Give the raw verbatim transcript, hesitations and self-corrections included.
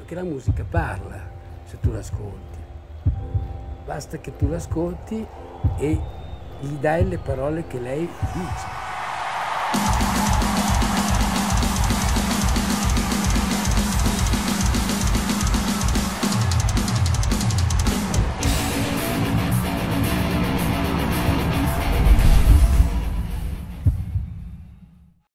Perché la musica parla se tu l'ascolti. Basta che tu l'ascolti e gli dai le parole che lei dice.